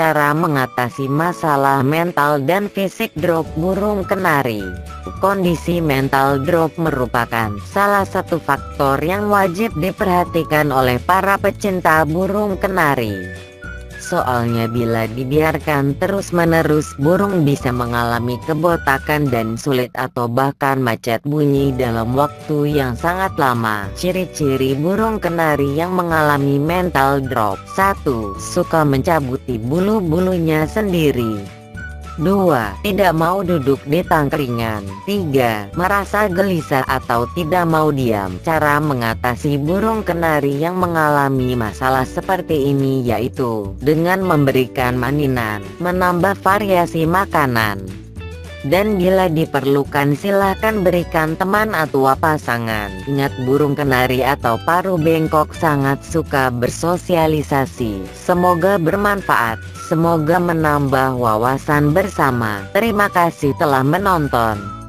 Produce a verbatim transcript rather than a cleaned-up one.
cara mengatasi masalah mental dan fisik drop burung kenari. Kondisi mental drop merupakan salah satu faktor yang wajib diperhatikan oleh para pecinta burung kenari. Soalnya bila dibiarkan terus-menerus, burung bisa mengalami kebotakan dan sulit atau bahkan macet bunyi dalam waktu yang sangat lama. Ciri-ciri burung kenari yang mengalami mental drop: satu. Suka mencabuti bulu-bulunya sendiri. Dua. Tidak mau duduk di tangkringan. Tiga. Merasa gelisah atau tidak mau diam. Cara mengatasi burung kenari yang mengalami masalah seperti ini yaitu dengan memberikan mainan, menambah variasi makanan, dan bila diperlukan silahkan berikan teman atau pasangan. Ingat, burung kenari atau paruh bengkok sangat suka bersosialisasi. Semoga bermanfaat. Semoga menambah wawasan bersama. Terima kasih telah menonton.